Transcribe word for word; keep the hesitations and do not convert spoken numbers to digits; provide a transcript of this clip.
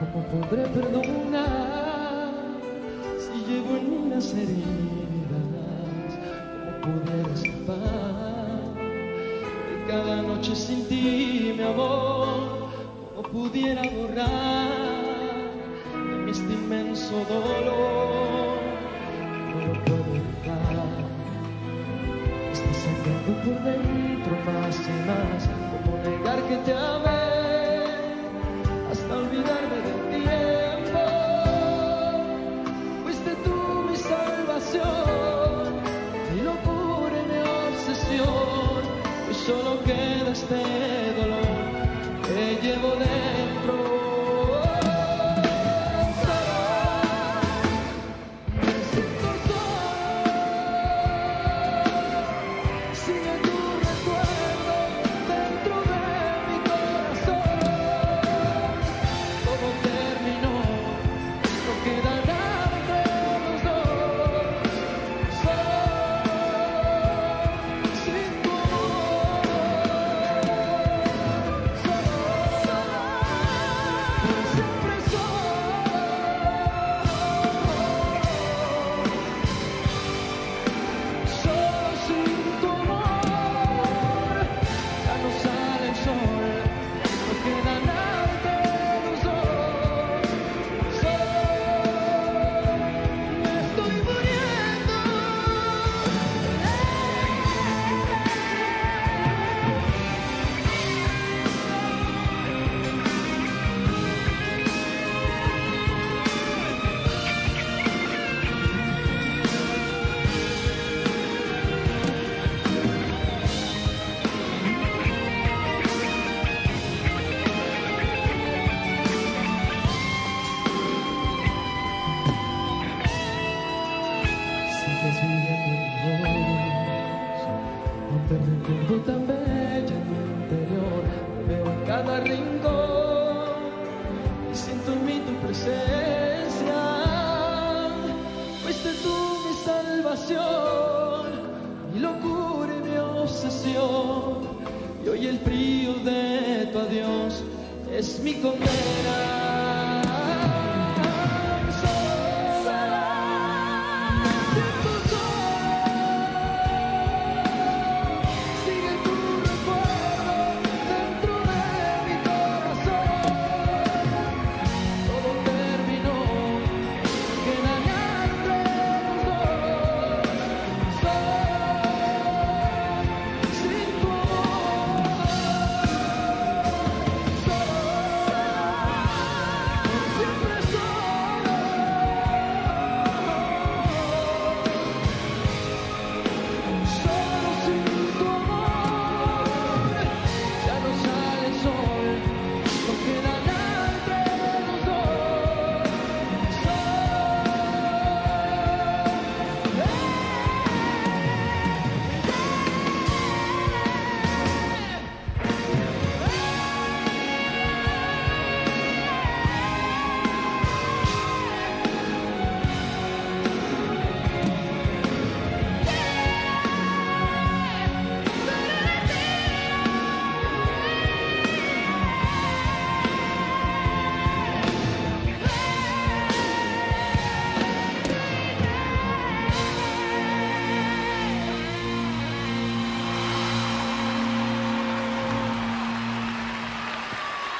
¿Cómo podré perdonar si llevo en mí las heridas? ¿Cómo poder escapar de cada noche sin ti, mi amor? ¿Cómo pudiera borrar de mí este inmenso dolor? No lo puedo evitar, está sangrando por dentro más y más. ¿Cómo negar que te amé hasta olvidarme del tiempo? Fuiste tú mi salvación, mi locura y mi obsesión. Y solo queda este dolor que llevo dentro. Te recuerdo tan bella en mi interior, te veo en cada rincón y siento en mí tu presencia. Fuiste tú mi salvación, mi locura y mi obsesión. Y hoy el frío de tu adiós es mi condena.